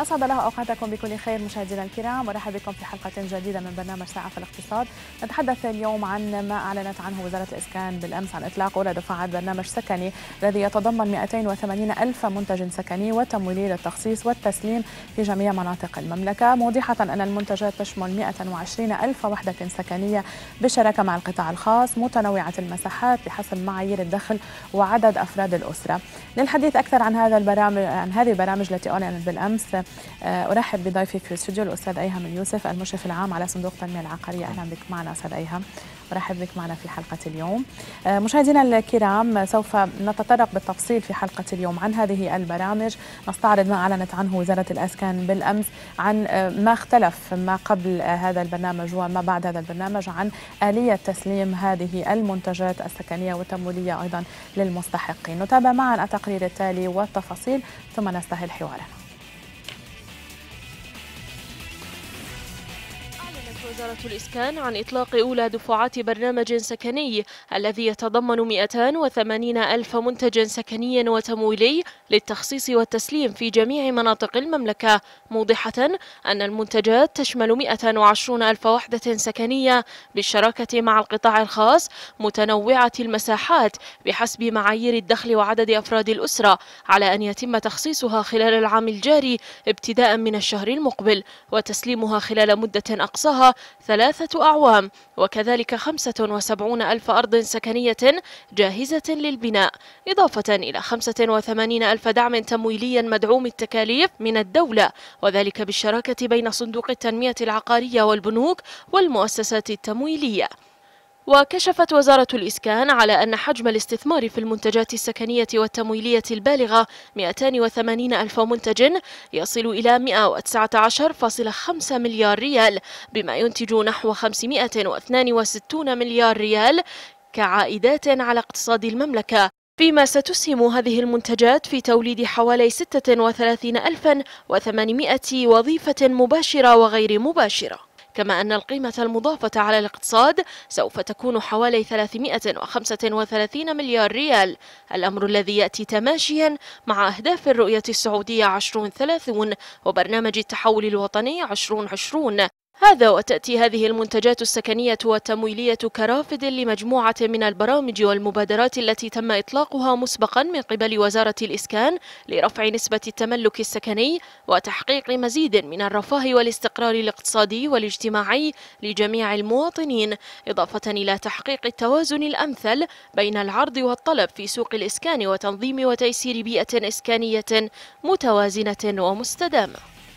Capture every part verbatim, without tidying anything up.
أسعد الله أوقاتكم بكل خير مشاهدينا الكرام، ورحب بكم في حلقة جديدة من برنامج ساعة في الاقتصاد. نتحدث اليوم عن ما أعلنت عنه وزارة الإسكان بالأمس عن إطلاق أولى دفعات برنامج سكني الذي يتضمن مئتين وثمانين ألف منتج سكني وتمويلي للتخصيص والتسليم في جميع مناطق المملكة، موضحة أن المنتجات تشمل مئة وعشرين ألف وحدة سكنية بالشراكة مع القطاع الخاص متنوعة المساحات بحسب معايير الدخل وعدد أفراد الأسرة. للحديث أكثر عن هذا البرامج عن هذه البرامج التي أعلنت بالأمس أرحب بضيفي في الاستوديو الأستاذ أيهم اليوسف المشرف العام على صندوق التنمية العقارية. أهلا بك معنا أستاذ أيهم، ورحب بك معنا في حلقة اليوم. مشاهدينا الكرام، سوف نتطرق بالتفصيل في حلقة اليوم عن هذه البرامج، نستعرض ما أعلنت عنه وزارة الإسكان بالأمس، عن ما اختلف ما قبل هذا البرنامج وما بعد هذا البرنامج، عن آلية تسليم هذه المنتجات السكنية والتمويلية أيضا للمستحقين. نتابع معا التقرير التالي والتفاصيل ثم نستهل حوارنا. وزارة الإسكان عن إطلاق أولى دفعات برنامج سكني الذي يتضمن مئتين وثمانين ألف منتج سكني وتمويلي للتخصيص والتسليم في جميع مناطق المملكة، موضحة أن المنتجات تشمل مئة وعشرين ألف وحدة سكنية بالشراكة مع القطاع الخاص متنوعة المساحات بحسب معايير الدخل وعدد أفراد الأسرة، على أن يتم تخصيصها خلال العام الجاري ابتداء من الشهر المقبل، وتسليمها خلال مدة أقصاها ثلاثة أعوام، وكذلك خمسة وسبعين ألف أرض سكنية جاهزة للبناء، إضافة إلى خمسة وثمانين ألف دعم تمويلي مدعوم التكاليف من الدولة، وذلك بالشراكة بين صندوق التنمية العقارية والبنوك والمؤسسات التمويلية. وكشفت وزارة الإسكان على أن حجم الاستثمار في المنتجات السكنية والتمويلية البالغة مئتين وثمانين ألف منتج يصل إلى مئة وتسعة عشر فاصلة خمسة مليار ريال، بما ينتج نحو خمسمئة واثنين وستين مليار ريال كعائدات على اقتصاد المملكة، فيما ستسهم هذه المنتجات في توليد حوالي ستة وثلاثين ألفا وثمانمئة وظيفة مباشرة وغير مباشرة. كما أن القيمة المضافة على الاقتصاد سوف تكون حوالي ثلاثمئة وخمسة وثلاثين مليار ريال، الأمر الذي يأتي تماشيا مع أهداف الرؤية السعودية عشرين ثلاثين وبرنامج التحول الوطني عشرين عشرين. هذا وتأتي هذه المنتجات السكنية والتمويلية كرافد لمجموعة من البرامج والمبادرات التي تم إطلاقها مسبقا من قبل وزارة الإسكان لرفع نسبة التملك السكني وتحقيق مزيد من الرفاه والاستقرار الاقتصادي والاجتماعي لجميع المواطنين، إضافة إلى تحقيق التوازن الأمثل بين العرض والطلب في سوق الإسكان وتنظيم وتيسير بيئة إسكانية متوازنة ومستدامة.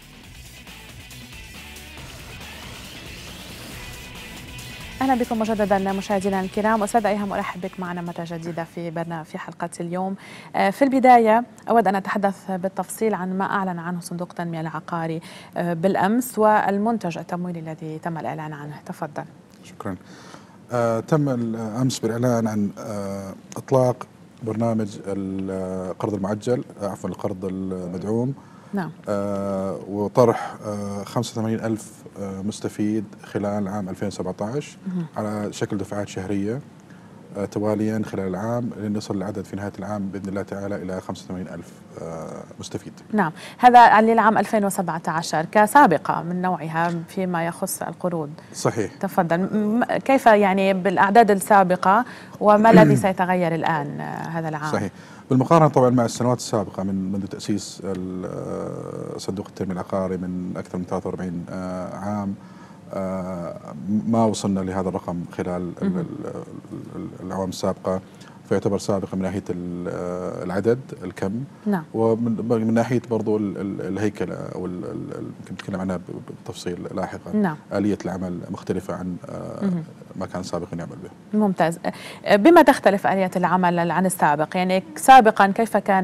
أهلا بكم مجددا مشاهدينا الكرام. أستاذ أيهم، أرحب بك معنا مرة جديدة في برنامج في حلقة اليوم. في البداية أود أن أتحدث بالتفصيل عن ما أعلن عنه صندوق التنمية العقاري بالأمس والمنتج التمويلي الذي تم الإعلان عنه. تفضل. شكرا. آه تم الأمس بالإعلان عن آه إطلاق برنامج القرض المعجل، عفوا القرض المدعوم. نعم. آه وطرح آه خمسة وثمانين ألف آه مستفيد خلال عام ألفين وسبعة عشر على شكل دفعات شهرية آه تواليا خلال العام، لن يصل العدد في نهاية العام بإذن الله تعالى إلى خمسة وثمانين ألف آه مستفيد. نعم، هذا للعام ألفين وسبعة عشر كسابقة من نوعها فيما يخص القروض. صحيح. تفضل، كيف يعني بالأعداد السابقة وما الذي سيتغير الآن هذا العام؟ صحيح. بالمقارنة طبعا مع السنوات السابقة من منذ تأسيس صندوق التنمية العقاري من أكثر من ثلاثة وأربعين عام، ما وصلنا لهذا الرقم خلال الأعوام السابقة، فيعتبر سابقا من ناحية العدد الكم. نعم. ومن ناحية برضو الهيكلة أو يمكن نتكلم عنها بالتفصيل لاحقا. نعم. آلية العمل مختلفة عن ما كان سابقا يعمل به. ممتاز. بما تختلف آلية العمل عن السابق؟ يعني سابقا كيف كان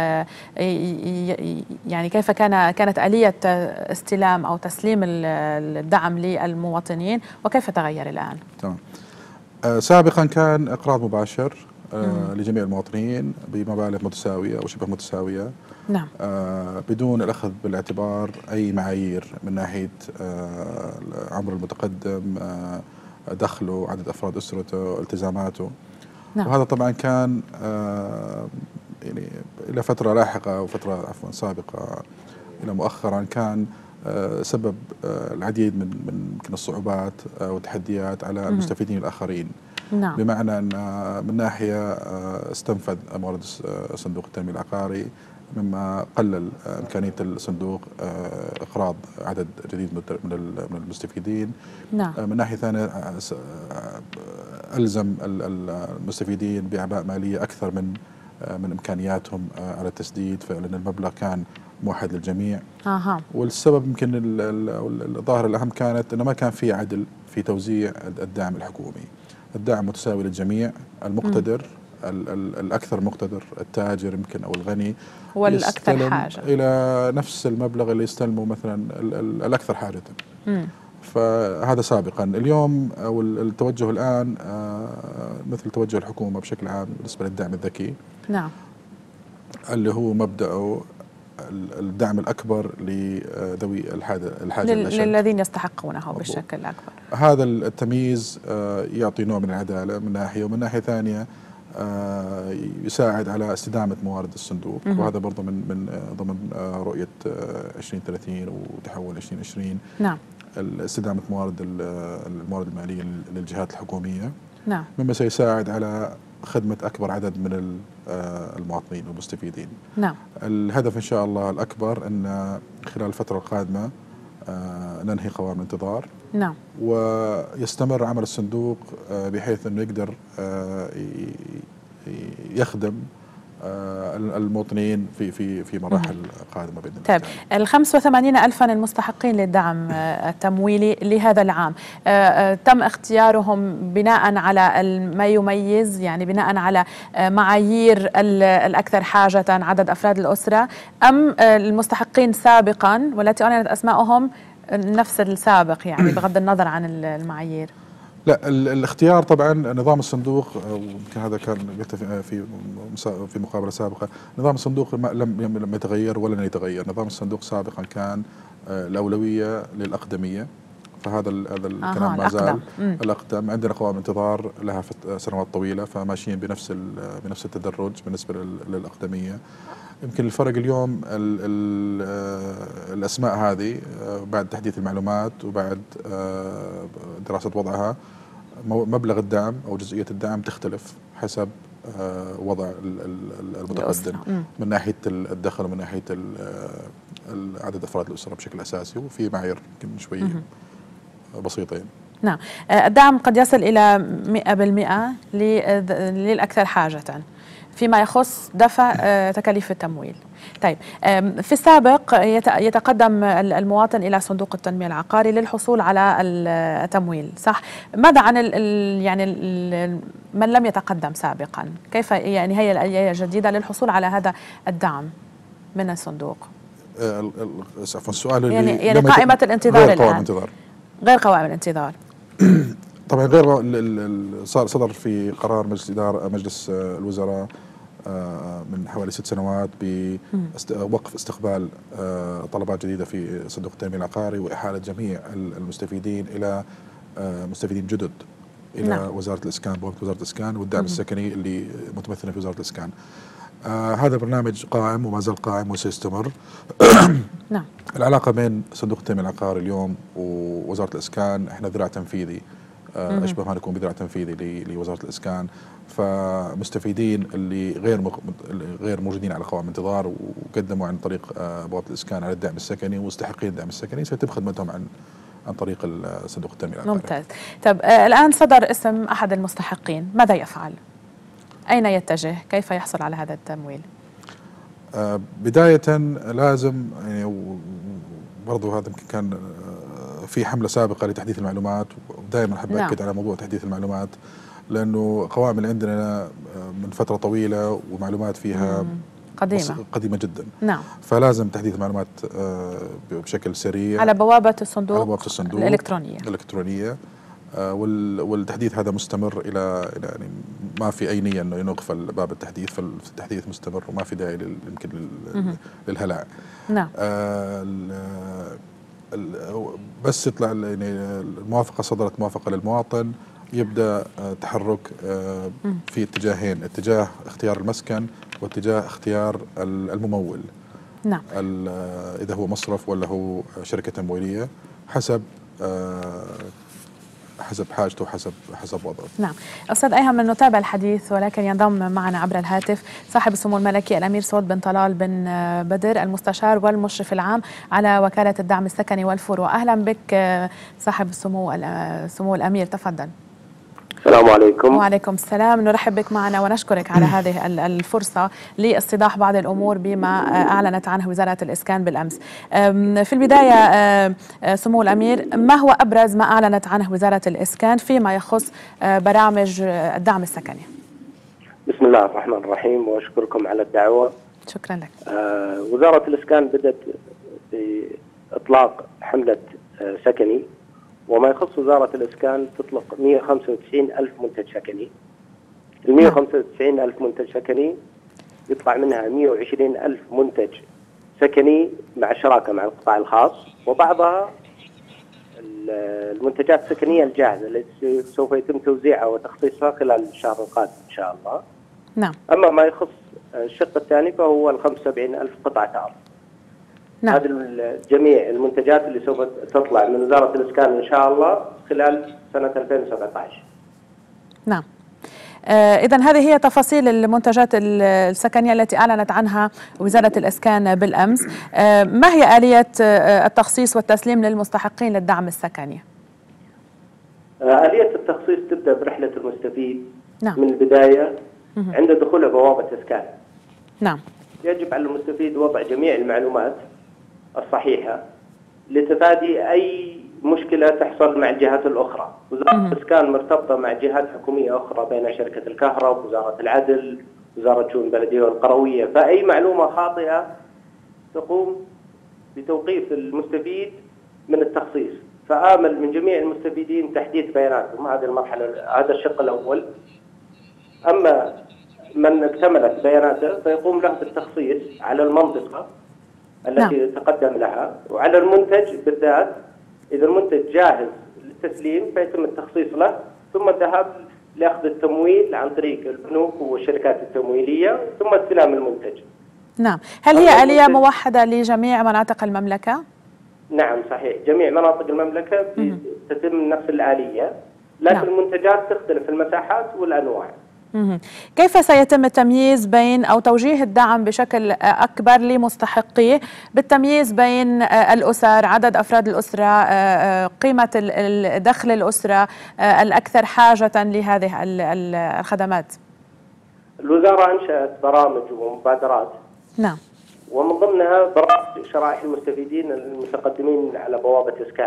يعني كيف كان كانت آلية استلام أو تسليم الدعم للمواطنين وكيف تغير الآن؟ تمام. سابقا كان إقراض مباشر آه لجميع المواطنين بمبالغ متساوية أو شبه متساوية. نعم. آه بدون الأخذ بالاعتبار أي معايير من ناحية آه عمر المتقدم، آه دخله، عدد أفراد أسرته، التزاماته. نعم. وهذا طبعا كان آه يعني إلى فترة لاحقة أو فترة عفوا سابقة إلى مؤخرا كان سبب العديد من من يمكن الصعوبات والتحديات على المستفيدين الآخرين. نعم. بمعنى أن من ناحية استنفذ موارد صندوق التنمية العقاري، مما قلل إمكانية الصندوق إقراض عدد جديد من المستفيدين. نعم. من ناحية ثانية ألزم المستفيدين بأعباء مالية أكثر من من إمكانياتهم على التسديد، فلأن المبلغ كان موحد للجميع. أها. والسبب يمكن الظاهرة الأهم كانت أنه ما كان في عدل في توزيع الدعم الحكومي. الدعم متساوي للجميع، المقتدر ال ال الأكثر مقتدر التاجر يمكن أو الغني والأكثر حاجة إلى نفس المبلغ اللي يستلمه مثلا ال ال الأكثر حاجة. مم. فهذا سابقا. اليوم أو التوجه الآن مثل توجه الحكومة بشكل عام بالنسبة للدعم الذكي. نعم. اللي هو مبدأه الدعم الأكبر لذوي الحاجة الحاجة للذين يستحقونه بالشكل الأكبر. هذا التمييز يعطي نوع من العدالة من ناحية، ومن ناحية ثانية يساعد على استدامة موارد الصندوق. م- وهذا برضه من من ضمن رؤية عشرين ثلاثين وتحول عشرين عشرين. نعم. استدامة موارد الموارد المالية للجهات الحكومية. نعم. مما سيساعد على خدمة أكبر عدد من المواطنين والمستفيدين. نعم. الهدف إن شاء الله الأكبر أن خلال الفترة القادمة ننهي قوائم الانتظار. نعم. ويستمر عمل الصندوق بحيث أنه يقدر يخدم المواطنين في في في مراحل قادمه باذن الله. طيب، ال خمسة وثمانين ألفا المستحقين للدعم التمويلي لهذا العام تم اختيارهم بناء على ما يميز، يعني بناء على معايير الأكثر حاجة عدد أفراد الأسرة، أم المستحقين سابقا والتي أعلنت أسماءهم نفس السابق، يعني بغض النظر عن المعايير؟ لا، الاختيار طبعا نظام الصندوق، ويمكن هذا كان قلت في في مقابله سابقه، نظام الصندوق لم لم يتغير ولن يتغير. نظام الصندوق سابقا كان الاولويه للاقدميه، فهذا هذا الكلام ما زال. الاقدم عندنا قوائم انتظار لها سنوات طويله، فماشيين بنفس بنفس التدرج بالنسبه للاقدميه. يمكن الفرق اليوم ال ال الأسماء هذه بعد تحديث المعلومات وبعد دراسة وضعها، مبلغ الدعم أو جزئية الدعم تختلف حسب وضع المتقدم من ناحية الدخل ومن ناحية عدد أفراد الأسرة بشكل أساسي، وفي معايير يمكن شوي بسيطة يعني. نعم. الدعم قد يصل إلى مئة بالمئة للأكثر حاجة فيما يخص دفع تكاليف التمويل. طيب، في السابق يتقدم المواطن إلى صندوق التنمية العقاري للحصول على التمويل، صح؟ ماذا عن ال يعني ال من لم يتقدم سابقا؟ كيف يعني هي الآلية الجديدة للحصول على هذا الدعم من الصندوق؟ عفوا السؤال يعني يعني قائمة الانتظار غير الآن قوائم الانتظار غير قوائم الانتظار طبعا غير صار صدر في قرار مجلس إدارة مجلس الوزراء من حوالي ست سنوات بوقف استقبال طلبات جديدة في صندوق التنمية العقاري وإحالة جميع المستفيدين إلى مستفيدين جدد إلى نعم. وزارة الإسكان، بوابة وزارة الإسكان والدعم مم. السكني اللي متمثلة في وزارة الإسكان. آه هذا البرنامج قائم وما زال قائم وسيستمر. نعم. العلاقة بين صندوق التنمية العقاري اليوم ووزارة الإسكان، احنا ذراع تنفيذي، آه أشبه ما نكون بذراع تنفيذي لوزارة الإسكان، فمستفيدين اللي غير مق... غير موجودين على قوائم انتظار وقدموا عن طريق آه بوابة الإسكان على الدعم السكني ومستحقين الدعم السكني سيتم خدمتهم عن عن طريق صندوق التنمية العقاري. ممتاز. طب آه الآن صدر اسم أحد المستحقين، ماذا يفعل؟ أين يتجه؟ كيف يحصل على هذا التمويل؟ آه بداية لازم يعني برضو هذا يمكن كان في حملة سابقة لتحديث المعلومات، ودائما أحب أكد نعم. على موضوع تحديث المعلومات، لأنه قوائم اللي عندنا من فترة طويلة ومعلومات فيها مم. قديمة قديمة جدا. نعم. فلازم تحديث المعلومات بشكل سريع على بوابة الصندوق, على بوابة الصندوق الإلكترونية الإلكترونية والتحديث هذا مستمر إلى يعني ما في أي نية إنه ينقفل باب التحديث، فالتحديث مستمر وما في داعي يمكن للهلع. نعم. آه بس يطلع يعني الموافقة صدرت موافقة للمواطن، يبدأ تحرك في اتجاهين، اتجاه اختيار المسكن واتجاه اختيار الممول. نعم. إذا هو مصرف ولا هو شركة تمويلية، حسب حسب حاجته وحسب حسب وضعه. نعم. أستاذ أيهم، نتابع الحديث ولكن ينضم معنا عبر الهاتف صاحب السمو الملكي الأمير سعود بن طلال بن بدر، المستشار والمشرف العام على وكالة الدعم السكني والفروع. أهلا بك صاحب السمو السمو الأمير، تفضل. السلام عليكم. وعليكم السلام، نرحب بك معنا ونشكرك على هذه الفرصة لاستيضاح بعض الأمور بما أعلنت عنه وزارة الإسكان بالأمس. في البداية سمو الأمير، ما هو أبرز ما أعلنت عنه وزارة الإسكان فيما يخص برامج الدعم السكني؟ بسم الله الرحمن الرحيم، وأشكركم على الدعوة. شكرا لك. آه وزارة الإسكان بدأت بإطلاق حملة آه سكني، وما يخص وزارة الإسكان تطلق مئة وخمسة وتسعين ألف منتج سكني. ال مئة وخمسة وتسعين ألف منتج سكني يطلع منها مئة وعشرين ألف منتج سكني مع شراكة مع القطاع الخاص، وبعضها المنتجات السكنية الجاهزة التي سوف يتم توزيعها وتخصيصها خلال الشهر القادم إن شاء الله. نعم. أما ما يخص الشق الثاني فهو ال خمسة وسبعين ألف قطعة أرض. نعم. هذه جميع المنتجات اللي سوف تطلع من وزارة الإسكان إن شاء الله خلال سنة ألفين وسبعة عشر. نعم. آه إذن هذه هي تفاصيل المنتجات السكنية التي أعلنت عنها وزارة الإسكان بالأمس. آه ما هي آلية آه التخصيص والتسليم للمستحقين للدعم السكني؟ آه آلية التخصيص تبدأ برحلة المستفيد. نعم. من البداية عند دخوله بوابة إسكان. نعم. يجب على المستفيد وضع جميع المعلومات الصحيحة لتفادي أي مشكلة تحصل مع الجهات الأخرى. وزارة الإسكان مرتبطة مع جهات حكومية أخرى بين شركة الكهرباء، وزارة العدل، وزارة شؤون البلدية والقروية، فأي معلومة خاطئة تقوم بتوقيف المستفيد من التخصيص. فآمل من جميع المستفيدين تحديث بياناتهم. هذه المرحلة، هذا الشق الأول. أما من اكتملت بياناته فيقوم له بالتخصيص على المنطقة التي نعم. تقدم لها، وعلى المنتج بالذات. إذا المنتج جاهز للتسليم فيتم التخصيص له، ثم الذهاب لأخذ التمويل عن طريق البنوك والشركات التمويلية، ثم استلام المنتج. نعم. هل هي آلية موحدة لجميع مناطق المملكة؟ نعم صحيح، جميع مناطق المملكة تتم نفس الآلية، لكن نعم. المنتجات تختلف المساحات والأنواع. كيف سيتم التمييز بين أو توجيه الدعم بشكل أكبر لمستحقيه بالتمييز بين الأسر، عدد أفراد الأسرة، قيمة دخل الأسرة الأكثر حاجة لهذه الخدمات؟ الوزارة أنشأت برامج ومبادرات. نعم. ومن ضمنها برامج شرائح المستفيدين المتقدمين على بوابة إسكان.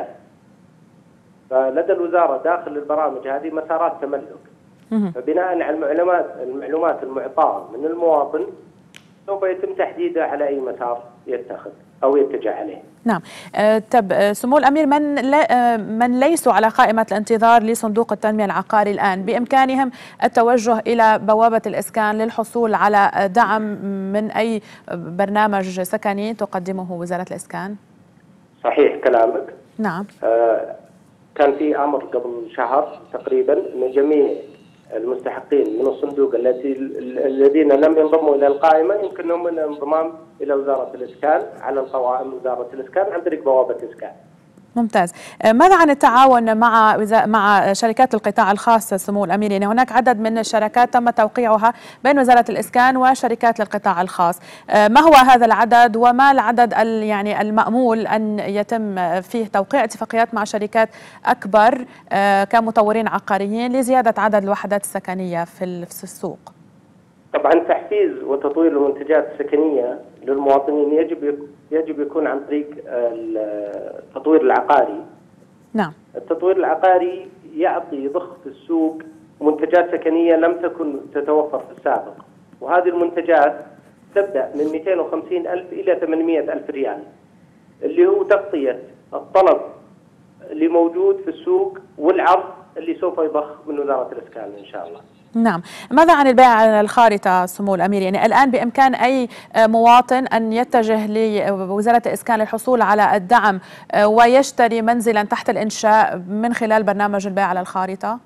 فلدى الوزارة داخل البرامج هذه مسارات تملك. فبناء على المعلومات المعلومات المعطاة من المواطن سوف يتم تحديدها على أي مسار يتخذ أو يتجه عليه. نعم. أه طب سمو الأمير، من لا من ليسوا على قائمة الانتظار لصندوق التنمية العقاري الآن بإمكانهم التوجه إلى بوابة الإسكان للحصول على دعم من أي برنامج سكني تقدمه وزارة الإسكان؟ صحيح كلامك. نعم. آه كان في أمر قبل شهر تقريبا أن جميع المستحقين من الصندوق التي الذين لم ينضموا الى القائمه يمكنهم من الانضمام الى وزاره الاسكان على القوائم وزاره الاسكان عن طريق بوابه اسكان. ممتاز. ماذا عن التعاون مع مع شركات القطاع الخاص سمو الامير؟ يعني هناك عدد من الشراكات تم توقيعها بين وزاره الاسكان وشركات القطاع الخاص، ما هو هذا العدد وما العدد يعني المأمول ان يتم فيه توقيع اتفاقيات مع شركات اكبر كمطورين عقاريين لزياده عدد الوحدات السكنيه في السوق؟ طبعا تحفيز وتطوير المنتجات السكنيه للمواطنين يجب يجب يكون عن طريق التطوير العقاري. نعم. التطوير العقاري يعطي يضخ في السوق منتجات سكنيه لم تكن تتوفر في السابق، وهذه المنتجات تبدا من مئتين وخمسين ألف الى ثمانمئة ألف ريال، اللي هو تغطيه الطلب اللي موجود في السوق والعرض اللي سوف يضخ من وزاره الاسكان ان شاء الله. نعم. ماذا عن البيع على الخارطة سمو الأمير؟ يعني الآن بإمكان أي مواطن أن يتجه لوزارة الإسكان للحصول على الدعم ويشتري منزلا تحت الإنشاء من خلال برنامج البيع على الخارطة؟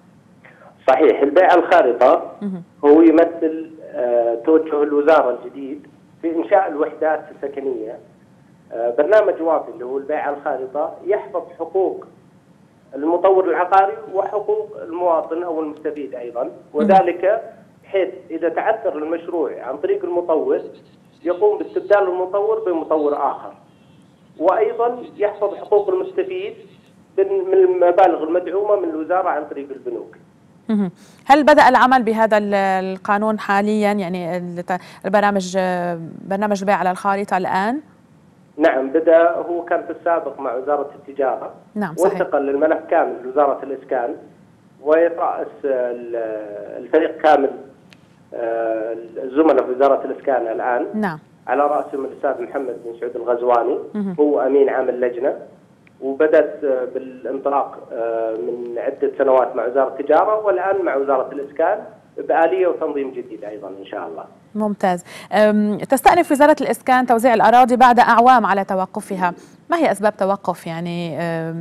صحيح، البيع على الخارطة هو يمثل توجه الوزارة الجديد في إنشاء الوحدات السكنية. برنامج وافي اللي هو البيع على الخارطة يحفظ حقوق المطور العقاري وحقوق المواطن أو المستفيد أيضا، وذلك بحيث إذا تعثر المشروع عن طريق المطور يقوم باستبدال المطور بمطور آخر، وأيضا يحفظ حقوق المستفيد من المبالغ المدعومة من الوزارة عن طريق البنوك. هل بدأ العمل بهذا القانون حاليا، يعني البرنامج برنامج البيع على الخارطة الآن؟ نعم بدأ، هو كان في السابق مع وزارة التجارة. نعم صحيح. وانتقل للملف كامل لوزارة الإسكان، ويترأس الفريق كامل الزملاء في وزارة الإسكان الآن. نعم. على رأسهم الأستاذ محمد بن سعود الغزواني، هو أمين عام اللجنة، وبدأت بالانطلاق من عدة سنوات مع وزارة التجارة، والآن مع وزارة الإسكان بآلية وتنظيم جديد أيضا إن شاء الله. ممتاز. تستأنف وزارة الإسكان توزيع الأراضي بعد أعوام على توقفها، ما هي أسباب توقف يعني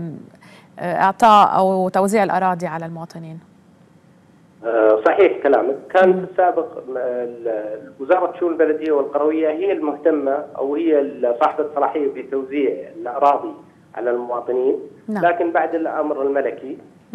إعطاء أو توزيع الأراضي على المواطنين؟ صحيح كلامك، كان في السابق وزارة الشؤون البلدية والقروية هي المهتمة أو هي صاحبة الصلاحية في توزيع الأراضي على المواطنين. نعم. لكن بعد الأمر الملكي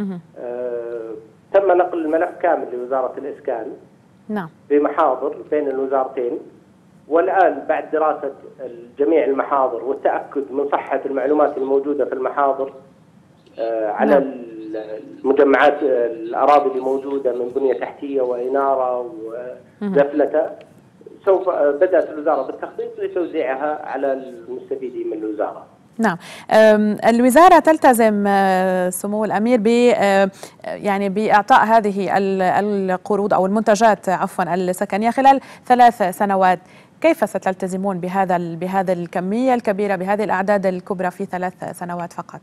آه تم نقل الملف كامل لوزارة الإسكان. نعم. بمحاضر بين الوزارتين، والآن بعد دراسة جميع المحاضر والتأكد من صحة المعلومات الموجودة في المحاضر آه على نعم. المجمعات الأراضي اللي موجودة من بنية تحتية وإنارة وزفلتة، سوف بدأت الوزارة بالتخطيط لتوزيعها على المستفيدين من الوزارة. نعم. الوزارة تلتزم سمو الأمير ب يعني بإعطاء هذه القروض أو المنتجات عفوا السكنية خلال ثلاث سنوات، كيف ستلتزمون بهذا بهذا الكمية الكبيرة بهذه الأعداد الكبرى في ثلاث سنوات فقط؟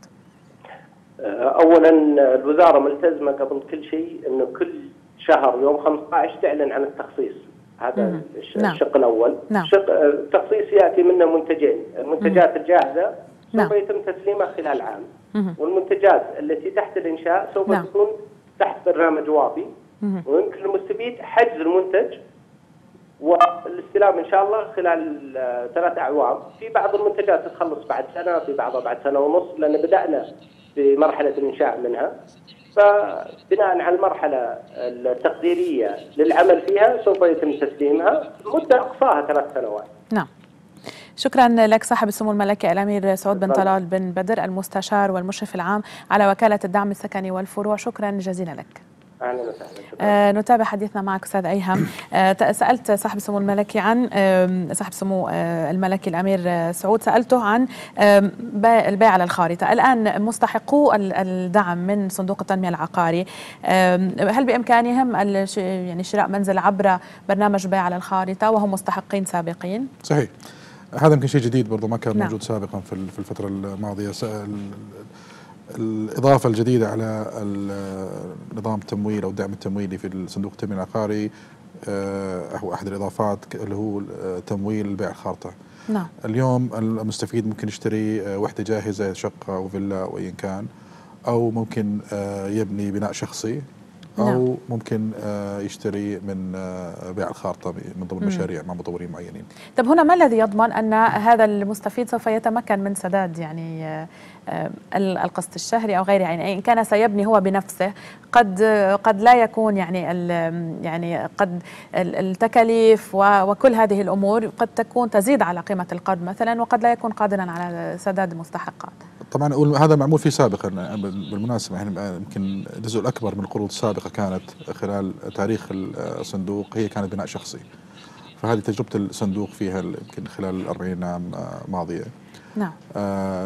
أولا الوزارة ملتزمة قبل كل شيء أنه كل شهر يوم خمسة عشر تعلن عن التخصيص، هذا الشق نعم. الأول. نعم. الشق التخصيص يأتي منه منتجين، المنتجات الجاهزة سوف نعم. يتم تسليمها خلال عام، مم. والمنتجات التي تحت الإنشاء سوف نعم. تكون تحت برنامج وافي، ويمكن للمستفيد حجز المنتج والاستلام إن شاء الله خلال ثلاث أعوام. في بعض المنتجات تتخلص بعد سنة، في بعضها بعد سنة ونص، لأن بدأنا في مرحلة الإنشاء منها، فبناء على المرحلة التقديرية للعمل فيها سوف يتم تسليمها، مدة أقصاها ثلاث سنوات. نعم. شكرا لك صاحب السمو الملكي الأمير سعود بن طلال بن بدر، المستشار والمشرف العام على وكالة الدعم السكني والفروع، شكرا جزيلا لك. أهلا وسهلا. آه نتابع حديثنا معك أستاذ أيهم. آه سألت صاحب السمو الملكي عن آه صاحب السمو آه الملكي الأمير سعود، سألته عن آه البيع على الخارطة. الآن مستحقو الدعم من صندوق التنمية العقاري، آه هل بإمكانهم يعني شراء منزل عبر برنامج بيع على الخارطة وهم مستحقين سابقين؟ صحيح، هذا يمكن شيء جديد برضو ما كان نعم. موجود سابقا في في الفترة الماضية. الإضافة الجديدة على النظام التمويل أو الدعم التمويلي في صندوق التنمية العقاري هو أحد الإضافات اللي هو تمويل البيع الخارطة. نعم. اليوم المستفيد ممكن يشتري وحدة جاهزة، شقة أو فيلا أو أيا كان، أو ممكن يبني بناء شخصي، أو نعم. ممكن يشتري من بيع الخارطة من ضمن مشاريع مع مطورين معينين. طب هنا ما الذي يضمن أن هذا المستفيد سوف يتمكن من سداد يعني القسط الشهري أو غيره؟ يعني إن كان سيبني هو بنفسه قد قد لا يكون يعني يعني قد التكاليف وكل هذه الأمور قد تكون تزيد على قيمة القرض مثلا، وقد لا يكون قادرا على سداد المستحقات. طبعا هذا معمول فيه سابقا بالمناسبة، يعني يمكن الجزء الأكبر من القروض السابقة كانت خلال تاريخ الصندوق هي كانت بناء شخصي، فهذه تجربة الصندوق فيها يمكن خلال الأربعين عام ماضية. نعم. آه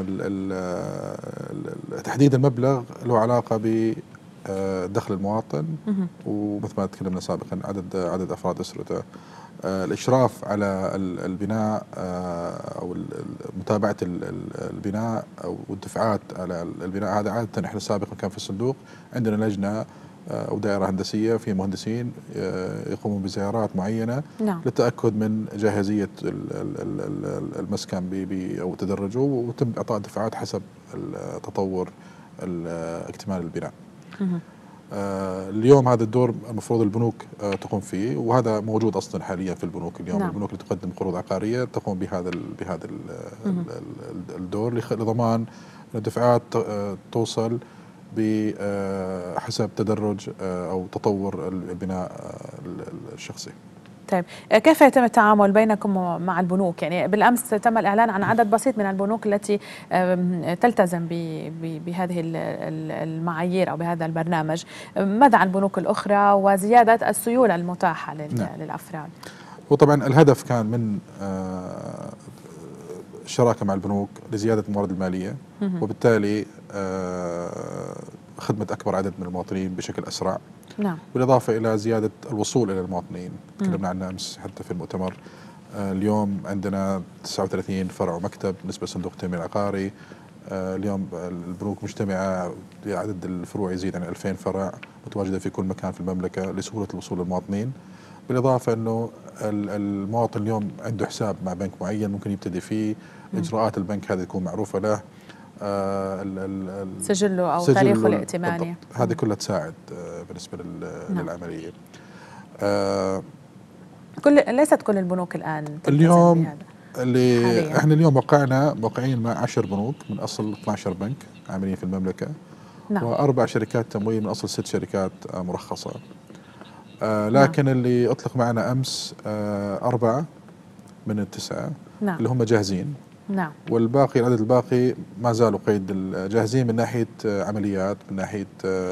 تحديد المبلغ له علاقة بدخل المواطن، ومثل ما تكلمنا سابقا عدد عدد أفراد أسرته. آه الإشراف على البناء آه أو متابعة البناء أو الدفعات على البناء، هذا عادة احنا سابقا كان في الصندوق عندنا لجنة أو دائرة هندسية في مهندسين يقومون بزيارات معينة نعم. للتأكد من جاهزية المسكن أو تدرجه، وتم إعطاء دفعات حسب تطور اكتمال البناء. اليوم هذا الدور المفروض البنوك تقوم فيه، وهذا موجود اصلا حاليا في البنوك اليوم. نعم. البنوك اللي تقدم قروض عقاريه تقوم بهذا بهذا الدور لضمان ان الدفعات توصل بحسب تدرج او تطور البناء الشخصي. طيب كيف يتم التعامل بينكم مع البنوك؟ يعني بالأمس تم الإعلان عن عدد بسيط من البنوك التي تلتزم بهذه المعايير أو بهذا البرنامج. ماذا عن البنوك الأخرى وزيادة السيولة المتاحة للأفراد؟ وطبعا الهدف كان من الشراكة مع البنوك لزيادة الموارد المالية، وبالتالي خدمة أكبر عدد من المواطنين بشكل أسرع. نعم. بالإضافة إلى زيادة الوصول إلى المواطنين، تكلمنا عنها أمس حتى في المؤتمر. آه اليوم عندنا تسعة وثلاثين فرع ومكتب بالنسبة لصندوق التنمية العقاري. آه اليوم البنوك مجتمعة، عدد الفروع يزيد عن ألفين فرع متواجدة في كل مكان في المملكة لسهولة الوصول للمواطنين. بالإضافة أنه المواطن اليوم عنده حساب مع بنك معين ممكن يبتدي فيه، إجراءات البنك هذه تكون معروفة له، آه سجله أو تاريخه الائتماني. هذه كلها تساعد آه بالنسبة نعم. للعملية. آه كل ليست كل البنوك الآن اليوم اللي حالياً. احنا اليوم وقعنا موقعين مع عشر بنوك من أصل اثني عشر بنك عاملين في المملكة. نعم. وأربع شركات تمويل من أصل ست شركات آه مرخصة. آه لكن نعم. اللي أطلق معنا أمس آه أربعة من التسعة. نعم. اللي هم جاهزين. نعم. والباقي العدد الباقي ما زالوا قيد الجاهزين من ناحية عمليات، من ناحية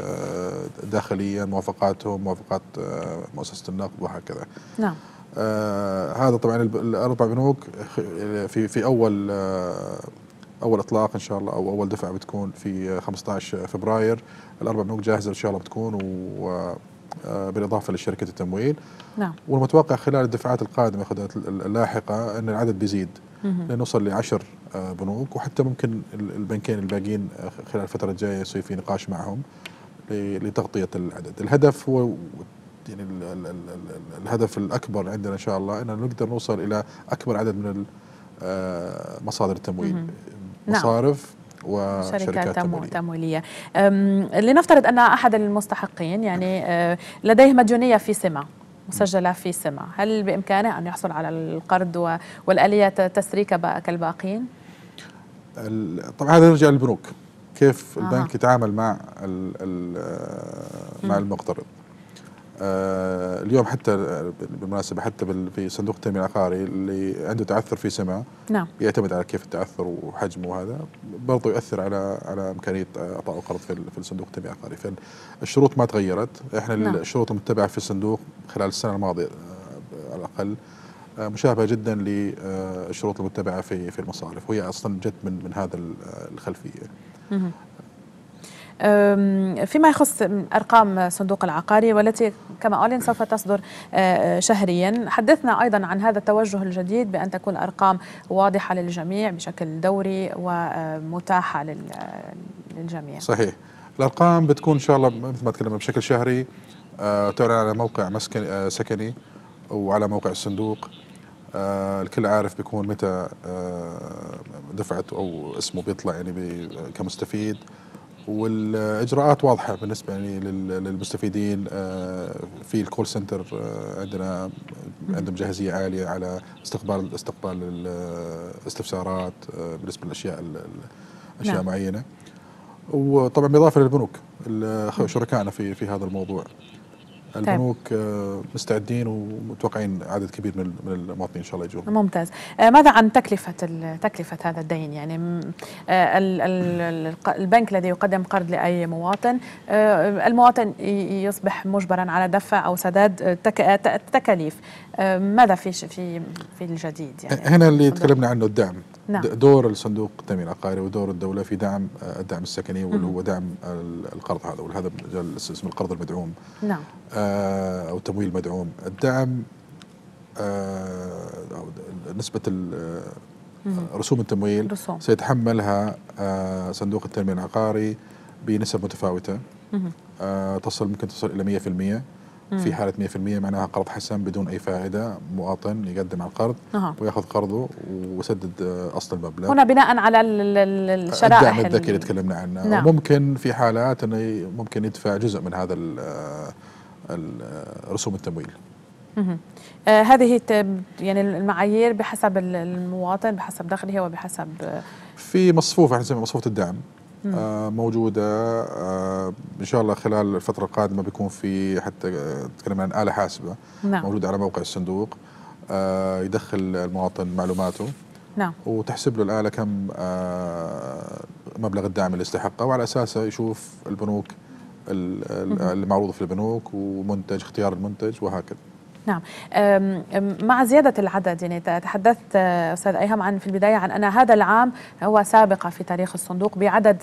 داخليا موافقاتهم، موافقات مؤسسة النقد وهكذا. نعم. آه هذا طبعا الأربع بنوك في في أول آه أول إطلاق إن شاء الله، أو أول دفعة بتكون في خمسة عشر فبراير. الأربع بنوك جاهزة إن شاء الله بتكون، و بالإضافة لشركة التمويل. نعم. والمتوقع خلال الدفعات القادمة اللاحقة أن العدد بيزيد لنوصل لعشر بنوك، وحتى ممكن البنكين الباقيين خلال الفترة الجاية يصير في نقاش معهم لتغطية العدد. الهدف هو يعني ال ال ال الهدف الأكبر عندنا إن شاء الله أن نقدر نوصل إلى أكبر عدد من مصادر التمويل، مصارف وشركات تمويلية. تمويلية. لنفترض أن أحد المستحقين يعني لديه مديونية في سمة مسجلة في سمة، هل بإمكانه أن يحصل على القرض والآلية تسريك كالباقين؟ طبعا هذا يرجع للبنوك، كيف البنك آه. يتعامل مع ال ال مع المقترض. آه اليوم حتى بالمناسبة حتى في صندوق التنمية العقاري اللي عنده تعثر في سمة، نعم. يعتمد على كيف التعثر وحجمه، وهذا برضه يؤثر على على إمكانية إعطاء قرض في في صندوق التنمية العقاري. فالشروط ما تغيرت، احنا نعم. الشروط المتبعة في الصندوق خلال السنة الماضية على الأقل مشابهة جدا للشروط المتبعة في في المصارف، وهي أصلا جت من من هذا الخلفية. مم. فيما يخص أرقام صندوق العقاري والتي كما أعلن سوف تصدر شهريا، حدثنا أيضا عن هذا التوجه الجديد بأن تكون أرقام واضحة للجميع بشكل دوري ومتاحة للجميع. صحيح، الأرقام بتكون إن شاء الله مثل ما تكلمنا بشكل شهري، تعلن على موقع مسكن سكني وعلى موقع الصندوق. الكل عارف بيكون متى دفعته أو اسمه بيطلع يعني كمستفيد، والإجراءات واضحة بالنسبة يعني للمستفيدين. في الكول سنتر عندنا عندهم جاهزية عالية على استقبال استقبال الاستفسارات بالنسبة للأشياء أشياء نعم. معينة. وطبعا بالإضافة للبنوك شركائنا في في هذا الموضوع، البنوك مستعدين ومتوقعين عدد كبير من من المواطنين ان شاء الله يجون. ممتاز. ماذا عن تكلفة تكلفة هذا الدين؟ يعني البنك الذي يقدم قرض لأي مواطن، المواطن يصبح مجبرا على دفع أو سداد تكاليف، ماذا في في في الجديد؟ يعني هنا اللي تكلمنا عنه الدعم. نعم. دور الصندوق التنمية العقاري ودور الدولة في دعم الدعم السكني، واللي هو دعم القرض هذا، وهذا اسمه القرض المدعوم. نعم. أو التمويل المدعوم. الدعم نسبة رسوم التمويل رسوم. سيتحملها صندوق التنمية العقاري بنسب متفاوتة، تصل ممكن تصل إلى مئة بالمئة، في حالة مئة بالمئة معناها قرض حسن بدون أي فائدة، مواطن يقدم على القرض أه. ويأخذ قرضه ويسدد أصل المبلغ. هنا بناء على الشرائح الدعم الذكي اللي تكلمنا عنه. نعم. وممكن في حالات أنه ممكن يدفع جزء من هذا رسوم التمويل. آه هذه يعني المعايير بحسب المواطن، بحسب دخله وبحسب في مصفوفة احنا نسميها مصفوفة الدعم آه موجودة. آه إن شاء الله خلال الفترة القادمة بيكون في حتى تكلم عن آلة حاسبة نعم. موجودة على موقع الصندوق، آه يدخل المواطن معلوماته نعم. وتحسب له الآلة كم آه مبلغ الدعم اللي استحقه، وعلى أساسه يشوف البنوك المعروضة في البنوك ومنتج اختيار المنتج وهكذا. نعم. مع زيادة العدد يعني تحدثت أستاذ أيهم عن في البداية عن أن هذا العام هو سابقة في تاريخ الصندوق بعدد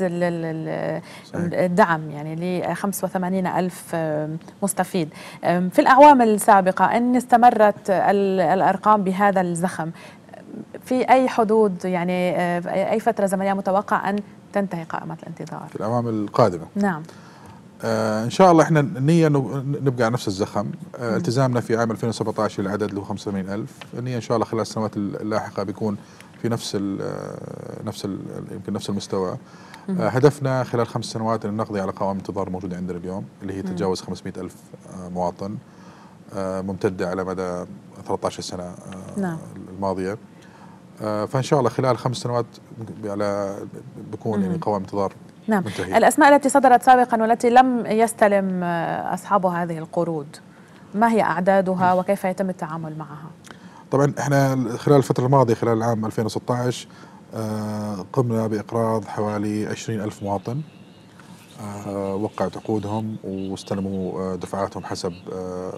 الدعم يعني ل خمسة وثمانين ألف مستفيد. في الأعوام السابقة أن استمرت الأرقام بهذا الزخم، في أي حدود يعني أي فترة زمنية متوقع أن تنتهي قائمة الانتظار؟ في الأعوام القادمة. نعم. آه إن شاء الله احنا النية انه نبقى على نفس الزخم. آه التزامنا في عام ألفين وسبعة عشر العدد اللي هو خمسة وثمانين ألف، النية ان شاء الله خلال السنوات اللاحقة بيكون في نفس ال نفس ال يمكن نفس المستوى. آه هدفنا خلال خمس سنوات ان نقضي على قوائم انتظار موجودة عندنا اليوم اللي هي تتجاوز خمسمئة ألف آه مواطن، آه ممتدة على مدى ثلاثة عشر سنة آه نعم. الماضية. آه فان شاء الله خلال خمس سنوات على بكون يعني قوائم انتظار. نعم. منتهية. الأسماء التي صدرت سابقا والتي لم يستلم أصحابها هذه القروض، ما هي أعدادها وكيف يتم التعامل معها؟ طبعا احنا خلال الفترة الماضية خلال العام ألفين وستة عشر آه قمنا بإقراض حوالي عشرين ألف مواطن، آه وقعت عقودهم واستلموا آه دفعاتهم حسب آه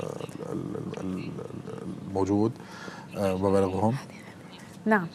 الموجود آه مبالغهم. نعم.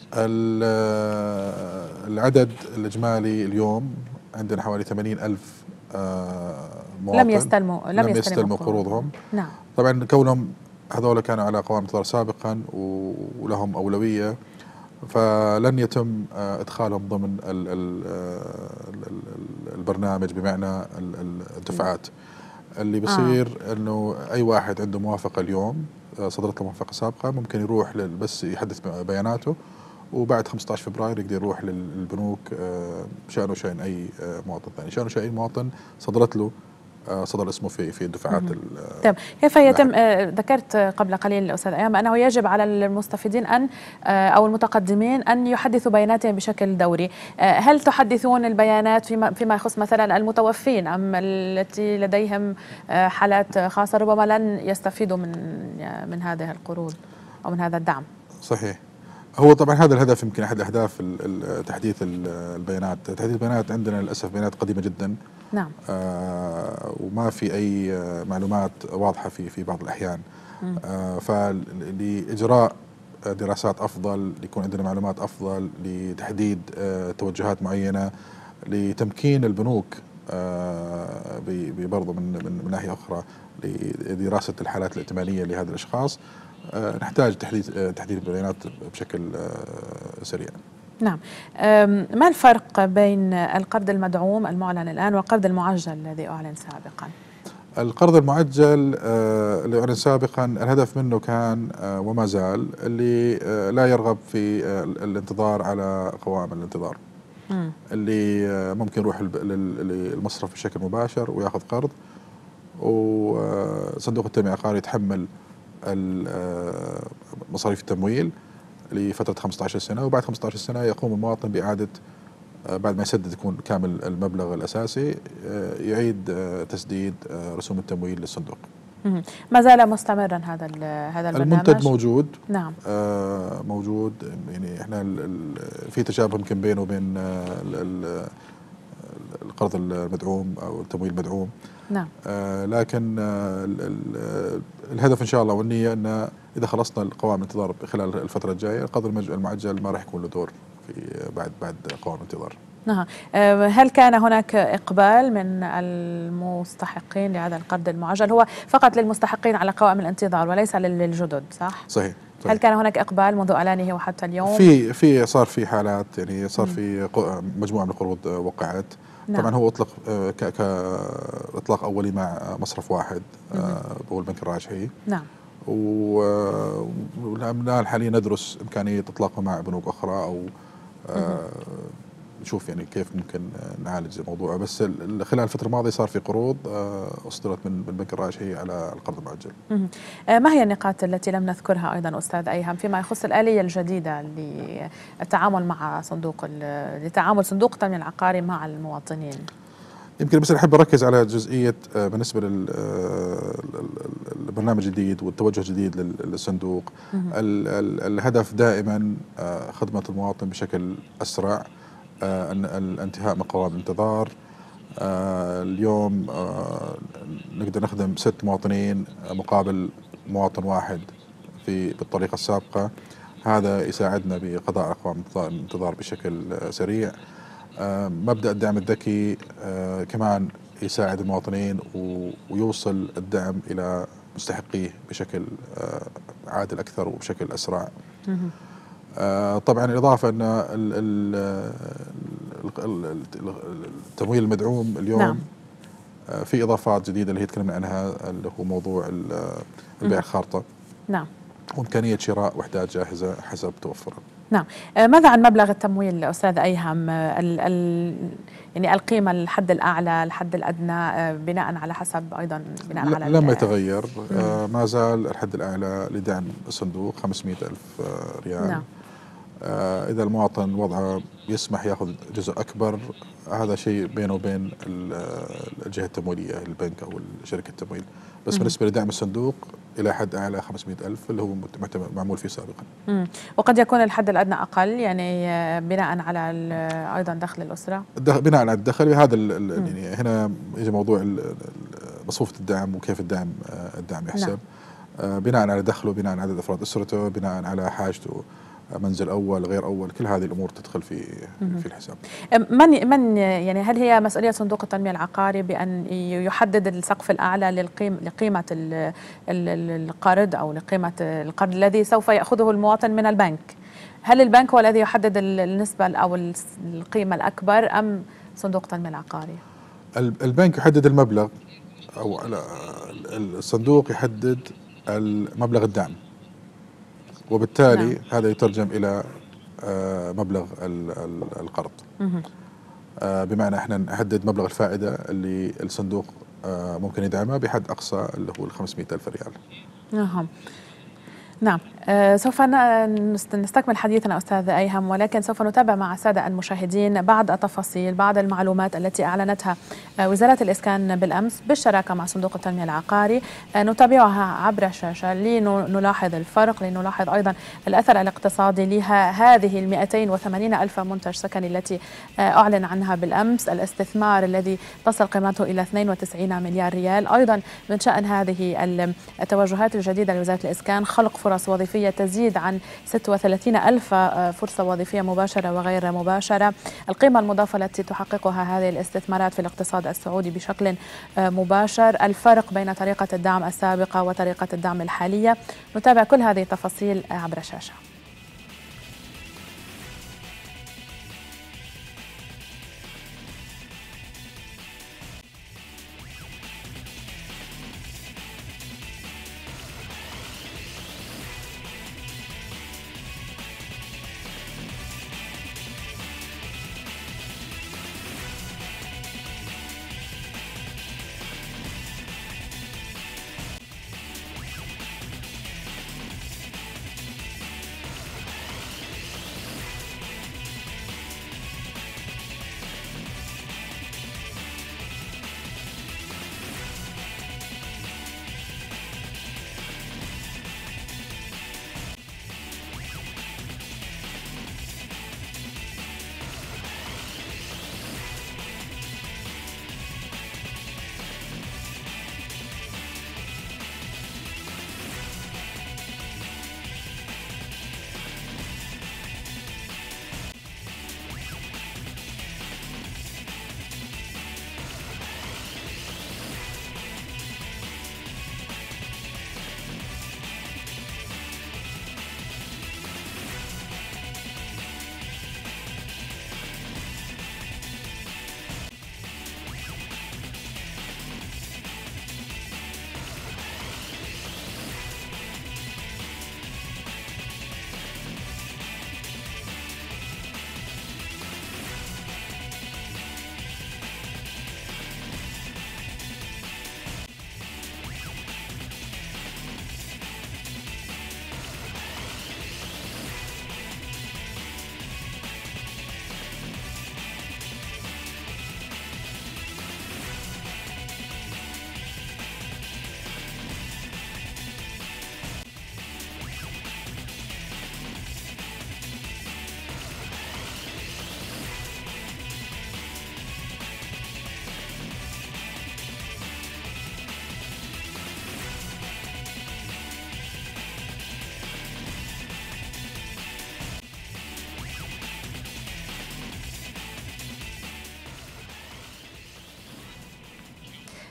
العدد الإجمالي اليوم عندنا حوالي ثمانين ألف مواطن لم يستلموا لم, لم يستلموا قروضهم. نعم. طبعا كونهم هذول كانوا على قوائم انتظار سابقا ولهم أولوية، فلن يتم إدخالهم ضمن ال ال البرنامج بمعنى الدفعات. اللي بصير آه. أنه أي واحد عنده موافقة اليوم صدرت له موافقة سابقة ممكن يروح بس يحدث بياناته، وبعد خمسة عشر فبراير يقدر يروح للبنوك شأنه شأن أي مواطن ثاني، شأنه شأن أي مواطن صدرت له صدر اسمه في في الدفعات. طيب كيف يتم ذكرت قبل قليل أستاذ أيهم أنه يجب على المستفيدين أن أو المتقدمين أن يحدثوا بياناتهم بشكل دوري، هل تحدثون البيانات فيما فيما يخص مثلا المتوفين أم التي لديهم حالات خاصة ربما لن يستفيدوا من من هذه القروض أو من هذا الدعم؟ صحيح. هو طبعا هذا الهدف يمكن أحد أهداف تحديث البيانات. تحديث البيانات عندنا للأسف بيانات قديمة جدا. نعم. آه وما في أي معلومات واضحة في في بعض الأحيان. آه فلإجراء دراسات أفضل، يكون عندنا معلومات أفضل لتحديد آه توجهات معينة، لتمكين البنوك آه برضه من, من من ناحية أخرى لدراسة الحالات الائتمانية لهذه الأشخاص. آه نحتاج تحديث آه تحديث البيانات بشكل آه سريع. نعم. ما الفرق بين القرض المدعوم المعلن الآن والقرض المعجل الذي أعلن سابقا؟ القرض المعجل آه اللي أعلن سابقا الهدف منه كان آه وما زال اللي آه لا يرغب في آه الانتظار على قوائم الانتظار، م. اللي آه ممكن يروح للمصرف بشكل مباشر ويأخذ قرض، وصندوق التنمية العقاري يتحمل مصاريف التمويل لفترة خمسة عشر سنة، وبعد خمسة عشر سنة يقوم المواطن بإعادة بعد ما يسدد يكون كامل المبلغ الأساسي يعيد تسديد رسوم التمويل للصندوق. ما زال مستمرا هذا هذا البرنامج؟ المنتج موجود. نعم. آه موجود، يعني احنا في تشابه يمكن بينه وبين القرض المدعوم أو التمويل المدعوم. نعم. آه لكن آه الهدف إن شاء الله والنية أن إذا خلصنا القوائم الانتظار خلال الفترة الجاية القرض المعجل ما راح يكون له دور في بعد بعد قوائم الانتظار. نعم. هل كان هناك إقبال من المستحقين لهذا القرض المعجل؟ هو فقط للمستحقين على قوائم الانتظار وليس للجدد، صح؟ صحيح. صحيح. هل كان هناك إقبال منذ إعلانه وحتى اليوم؟ في في صار في حالات، يعني صار في مجموعة من القروض وقعت. نعم. طبعا هو أطلق إطلاق أولي مع مصرف واحد هو البنك الراجحي. نعم. والآن حاليا ندرس إمكانية إطلاقه مع بنوك أخرى أو نشوف يعني كيف ممكن نعالج الموضوع. بس خلال الفترة الماضية صار في قروض أصدرت من البنك الراجحي على القرض المؤجل. ما هي النقاط التي لم نذكرها أيضا أستاذ أيهم فيما يخص الآلية الجديدة للتعامل مع صندوق لتعامل صندوق التنمية العقاري مع المواطنين؟ يمكن بس أحب أركز على جزئية بالنسبة للبرنامج الجديد والتوجه الجديد للصندوق. الهدف دائما خدمة المواطن بشكل أسرع، الانتهاء من قوائم الانتظار. اليوم نقدر نخدم ست مواطنين مقابل مواطن واحد في بالطريقة السابقة. هذا يساعدنا بقضاء قوائم الانتظار بشكل سريع. مبدأ الدعم الذكي كمان يساعد المواطنين ويوصل الدعم إلى مستحقيه بشكل عادل أكثر وبشكل أسرع. طبعا الإضافة أن التمويل المدعوم اليوم نعم. في إضافات جديدة اللي هي تكلمنا عنها، اللي هو موضوع البيع الخارطة. نعم. وإمكانية شراء وحدات جاهزة حسب توفرها. نعم. ماذا عن مبلغ التمويل أستاذ أيهم؟ ال ال يعني القيمة الحد الأعلى الحد الأدنى بناء على حسب أيضا بناء على لم يتغير. آه ما زال الحد الأعلى لدعم الصندوق خمسمئة ألف ريال. نعم. آه إذا المواطن وضعه يسمح يأخذ جزء أكبر، هذا شيء بينه وبين الجهة التمويلية البنك أو شركة التمويل. بس مم. بالنسبة لدعم الصندوق إلى حد أعلى خمسمئة ألف اللي هو معمول فيه سابقا. مم. وقد يكون الحد الأدنى أقل يعني بناء على أيضا دخل الأسرة. بناء على الدخل. هذا يعني هنا يجي موضوع مصفوفة الدعم وكيف الدعم الدعم يحسب. نعم. بناء على دخله، بناء على عدد أفراد أسرته، بناء على حاجته، منزل أول غير أول، كل هذه الأمور تدخل في في الحساب. من من يعني هل هي مسؤولية صندوق التنمية العقاري بأن يحدد السقف الأعلى للقيم لقيمة القرض أو لقيمة القرض الذي سوف يأخذه المواطن من البنك؟ هل البنك هو الذي يحدد النسبة أو القيمة الأكبر أم صندوق التنمية العقاري؟ البنك يحدد المبلغ أو الصندوق يحدد المبلغ الدعم، وبالتالي نعم. هذا يترجم إلى مبلغ القرض. بمعنى احنا نحدد مبلغ الفائدة اللي الصندوق ممكن يدعمها بحد أقصى اللي هو خمسمئة ألف ريال. نعم. نعم. أه سوف نستكمل حديثنا أستاذ أيهم، ولكن سوف نتابع مع السادة المشاهدين بعض التفاصيل، بعض المعلومات التي أعلنتها وزارة الإسكان بالأمس بالشراكة مع صندوق التنمية العقاري. أه نتابعها عبر الشاشة لنلاحظ الفرق، لنلاحظ أيضا الأثر الاقتصادي لها هذه المئتين وثمانين ألف منتج سكني التي أعلن عنها بالأمس، الاستثمار الذي تصل قيمته إلى اثنين وتسعين مليار ريال. أيضا من شأن هذه التوجهات الجديدة لوزارة الإسكان خلق فرص وظيفية تزيد عن ستة وثلاثين ألف فرصة وظيفية مباشرة وغير مباشرة. القيمة المضافة التي تحققها هذه الاستثمارات في الاقتصاد السعودي بشكل مباشر، الفرق بين طريقة الدعم السابقة وطريقة الدعم الحالية. نتابع كل هذه التفاصيل عبر الشاشة.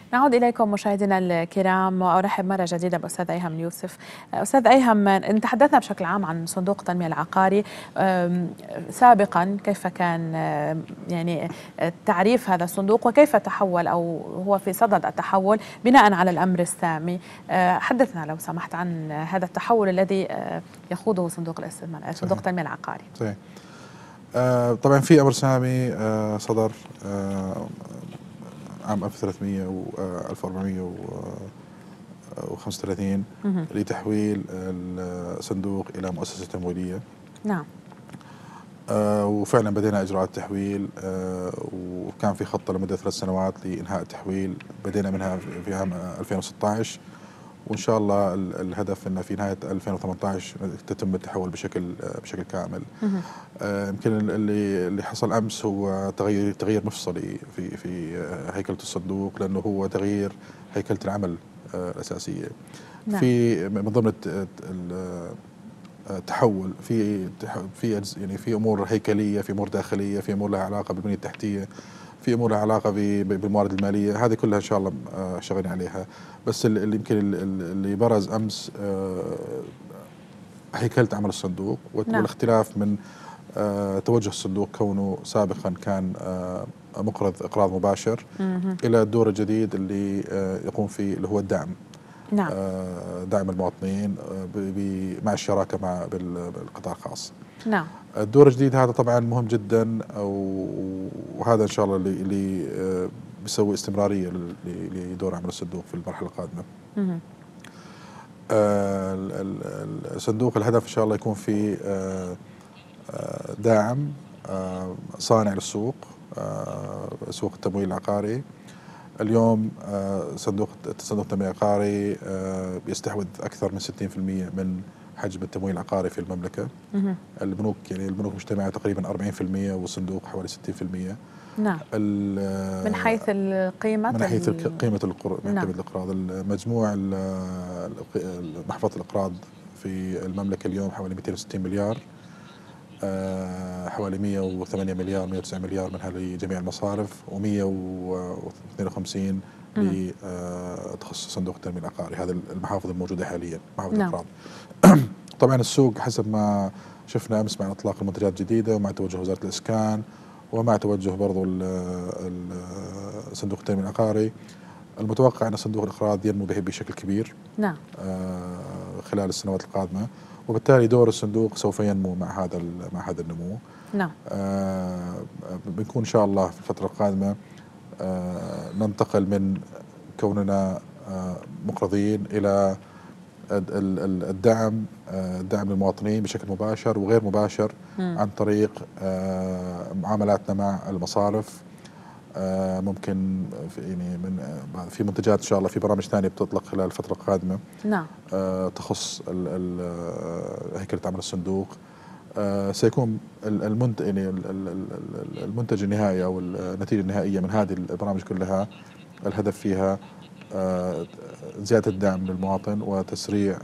نعود إليكم مشاهدينا الكرام وأرحب مرة جديدة بأستاذ أيهم يوسف. أستاذ أيهم، تحدثنا بشكل عام عن صندوق التنمية العقاري سابقا، كيف كان يعني تعريف هذا الصندوق وكيف تحول أو هو في صدد التحول بناء على الأمر السامي. حدثنا لو سمحت عن هذا التحول الذي يخوضه صندوق الاستثمار صندوق التنمية العقاري. صحيح. آه طبعا في أمر سامي آه صدر آه عام ألف وثلاثمئة و ألف وأربعمئة وخمسة وثلاثين لتحويل الصندوق إلى مؤسسة تمويلية. نعم. آه وفعلا بدينا إجراءات التحويل، آه وكان في خطة لمدة ثلاث سنوات لإنهاء التحويل، بدينا منها في عام ألفين وستة عشر، وإن شاء الله الهدف أن في نهاية ألفين وثمانية عشر تتم التحول بشكل بشكل كامل. يمكن آه اللي اللي حصل أمس هو تغيير تغيير مفصلي في في هيكلة الصندوق، لأنه هو تغيير هيكلة العمل آه الأساسية. نعم. في من ضمن التحول في في يعني في أمور هيكلية، في أمور داخلية، في أمور لها علاقة بالبنية التحتية، في امور لها علاقه بالموارد الماليه، هذه كلها ان شاء الله شغالين عليها. بس اللي يمكن اللي برز امس هيكله عمل الصندوق والاختلاف من توجه الصندوق، كونه سابقا كان مقرض اقراض مباشر الى الدور الجديد اللي يقوم فيه اللي هو الدعم. نعم. دعم المواطنين مع الشراكه مع بالقطاع الخاص. نعم. الدور الجديد هذا طبعا مهم جدا، وهذا ان شاء الله اللي, اللي بيسوي استمراريه لدور عمل الصندوق في المرحله القادمه. الصندوق الهدف ان شاء الله يكون في داعم صانع للسوق، سوق التمويل العقاري. اليوم صندوق صندوق التنمية العقاري بيستحوذ اكثر من ستين بالمئة من حجم التمويل العقاري في المملكة. البنوك يعني البنوك مجتمعة تقريبا أربعين بالمئة والصندوق حوالي ستين بالمئة. نعم. من حيث القيمة من حيث قيمة القروض، من قيمة الأقراض، المجموع محفظة الأقراض في المملكة اليوم حوالي مئتين وستين مليار، حوالي مئة وثمانية مليار مئة وتسعة مليار منها لجميع المصارف، ومئة واثنين وخمسين لتخصص صندوق التنمية العقاري. هذا المحافظ الموجودة حاليا، محافظ نعم. الأقراض. طبعا السوق حسب ما شفنا أمس مع إطلاق المنتجات الجديدة ومع توجه وزارة الإسكان ومع توجه برضو صندوق التنمية العقاري، المتوقع أن صندوق الإقراض ينمو به بشكل كبير. نعم. خلال السنوات القادمة، وبالتالي دور الصندوق سوف ينمو مع هذا مع هذا النمو. نعم. بنكون إن شاء الله في الفترة القادمة ننتقل من كوننا مقرضين إلى الدعم الدعم للمواطنين بشكل مباشر وغير مباشر م. عن طريق معاملاتنا مع المصارف. ممكن في يعني من في منتجات ان شاء الله، في برامج ثانيه بتطلق خلال الفتره القادمه. نعم. تخص هيكله عمل الصندوق. سيكون المنتج يعني المنتج النهائي او النتيجه النهائيه من هذه البرامج كلها الهدف فيها زياده الدعم للمواطن وتسريع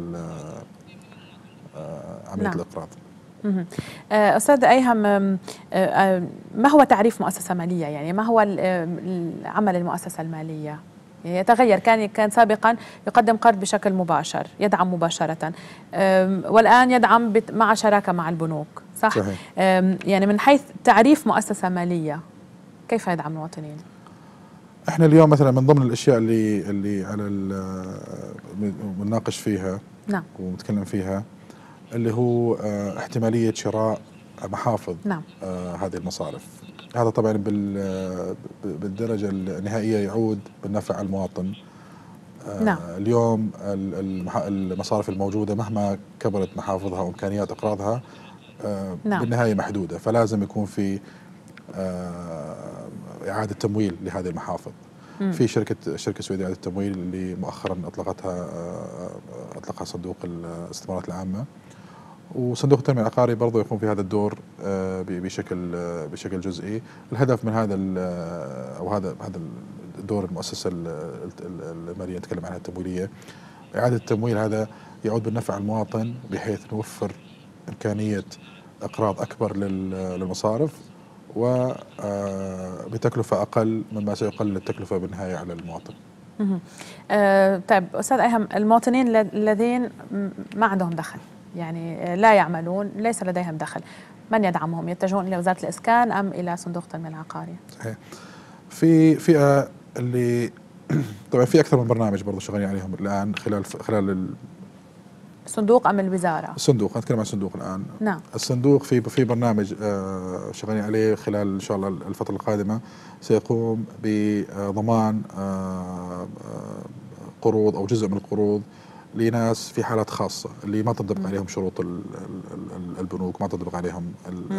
عمليه نعم. الاقراض. أستاذ أيهم، ما هو تعريف مؤسسة مالية؟ يعني ما هو عمل المؤسسة المالية؟ يعني يتغير، كان كان سابقا يقدم قرض بشكل مباشر، يدعم مباشرة، والآن يدعم مع شراكة مع البنوك، صح؟ صحيح. يعني من حيث تعريف مؤسسة مالية كيف يدعم المواطنين؟ احنا اليوم مثلا من ضمن الاشياء اللي اللي على بنناقش فيها نعم ونتكلم فيها اللي هو اه احتمالية شراء محافظ نعم. اه هذه المصارف. هذا طبعا بالدرجة النهائية يعود بالنفع على المواطن. اه نعم. اليوم المصارف الموجودة مهما كبرت محافظها وإمكانيات إقراضها اه نعم. بالنهاية محدودة، فلازم يكون في اه إعادة تمويل لهذه المحافظ. مم. في شركة شركة سعودية إعادة التمويل اللي مؤخرا أطلقتها أطلقها صندوق الاستثمارات العامة، وصندوق التنمية العقاري برضه يقوم في هذا الدور بشكل بشكل جزئي. الهدف من هذا أو هذا هذا الدور المؤسسة المالية نتكلم عنها التمويلية، إعادة التمويل هذا يعود بالنفع على المواطن بحيث نوفر إمكانية إقراض أكبر للمصارف، وبتكلفة أقل مما سيقلل التكلفة بالنهاية على المواطن. أه طيب أستاذ أيهم، المواطنين الذين ما عندهم دخل، يعني لا يعملون، ليس لديهم دخل، من يدعمهم؟ يتجهون إلى وزارة الإسكان أم إلى صندوق التنمية العقارية؟ صحيح. في فئة اللي طبعا في أكثر من برنامج برضه شغالين عليهم الآن خلال خلال الصندوق أم الوزارة؟ الصندوق، نتكلم عن الصندوق الآن. نعم. الصندوق في في برنامج شغالين عليه خلال إن شاء الله الفترة القادمة، سيقوم بضمان قروض أو جزء من القروض لناس في حالات خاصة اللي ما تنطبق م. عليهم شروط البنوك، ما تنطبق عليهم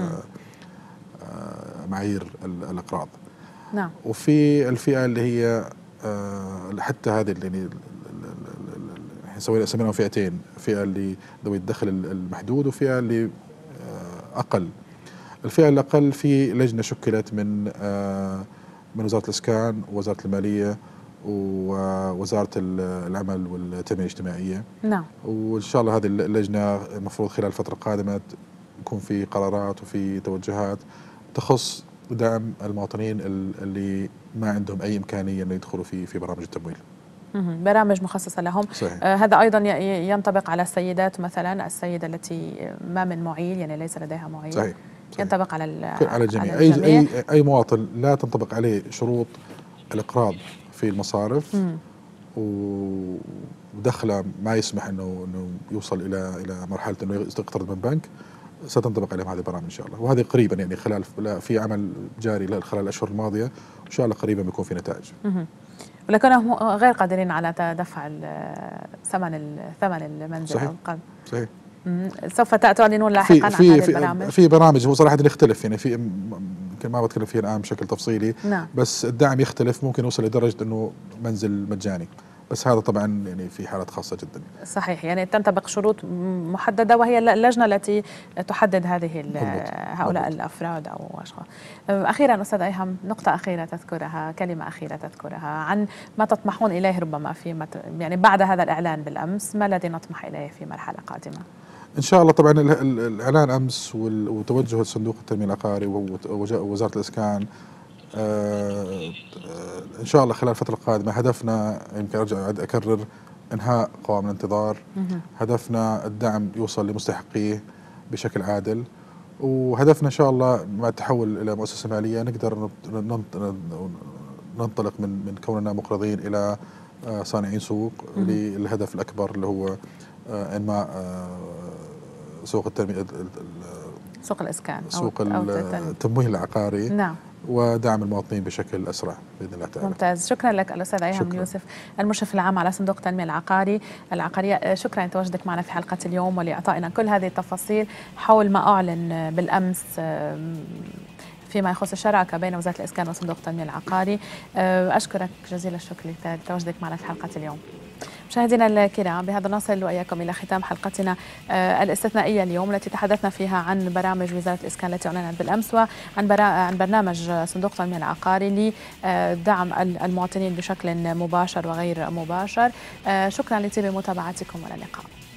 معايير الأقراض. نعم. وفي الفئة اللي هي حتى هذه اللي سوينا سميناهم فئتين، فئة اللي ذوي الدخل المحدود وفئة اللي أقل. الفئة الأقل في لجنة شكلت من من وزارة الإسكان ووزارة المالية ووزارة العمل والتنمية الاجتماعية. نعم. وإن شاء الله هذه اللجنة المفروض خلال الفترة القادمة يكون في قرارات وفي توجهات تخص دعم المواطنين اللي ما عندهم أي إمكانية أن يدخلوا في في برامج التمويل. برامج مخصصة لهم. صحيح. آه هذا أيضا ينطبق على السيدات، مثلا السيدة التي ما من معيل، يعني ليس لديها معيل. صحيح. صحيح. ينطبق على على الجميع. على الجميع. أي, أي أي مواطن لا تنطبق عليه شروط الإقراض في المصارف م. ودخله ما يسمح انه انه يوصل الى الى مرحله انه يقترض من بنك، ستنطبق عليهم هذه البرامج ان شاء الله، وهذه قريبا يعني خلال في عمل جاري خلال الاشهر الماضيه، وان شاء الله قريبا بيكون في نتائج. ولكنهم غير قادرين على دفع ثمن ثمن المنزل. صحيح. او القرض. صحيح. سوف تعلنون لاحقا عن هذه البرامج؟ في برامج هو صراحه يختلف، يعني في يمكن ما بتكلم فيها الان بشكل تفصيلي. نعم. بس الدعم يختلف، ممكن يوصل لدرجه انه منزل مجاني، بس هذا طبعا يعني في حالات خاصه جدا. صحيح، يعني تنطبق شروط محدده وهي اللجنه التي تحدد هذه هؤلاء مضبط. الافراد او اشخاص. اخيرا استاذ ايهم، نقطه اخيره تذكرها، كلمه اخيره تذكرها عن ما تطمحون اليه ربما في مت... يعني بعد هذا الاعلان بالامس، ما الذي نطمح اليه في مرحله قادمه؟ ان شاء الله طبعا الاعلان امس وتوجه صندوق التنميه العقاري ووزاره الاسكان آه ان شاء الله خلال الفتره القادمه هدفنا، يمكن ارجع اكرر، انهاء قوائم الانتظار. هدفنا الدعم يوصل لمستحقيه بشكل عادل، وهدفنا ان شاء الله مع التحول الى مؤسسه ماليه نقدر ننطلق من من كوننا مقرضين الى صانعين سوق للهدف الاكبر اللي هو انماء سوق التنميه، سوق الاسكان، سوق التمويل العقاري. نعم. ودعم المواطنين بشكل اسرع باذن الله تعالى. ممتاز، شكرا لك الاستاذ ايهم يوسف، المشرف العام على صندوق التنميه العقاري العقاريه. شكرا لتواجدك معنا في حلقه اليوم ولاعطائنا كل هذه التفاصيل حول ما اعلن بالامس فيما يخص الشراكه بين وزاره الاسكان وصندوق التنميه العقاري. اشكرك جزيل الشكر لتواجدك معنا في حلقه اليوم. مشاهدينا الكرام، بهذا نصل وإياكم إلى ختام حلقتنا الاستثنائية اليوم، التي تحدثنا فيها عن برامج وزارة الإسكان التي أعلنت بالأمس، وعن عن برنامج صندوق التنمية العقاري لدعم المواطنين بشكل مباشر وغير مباشر. شكرا لطيب متابعتكم، والى اللقاء.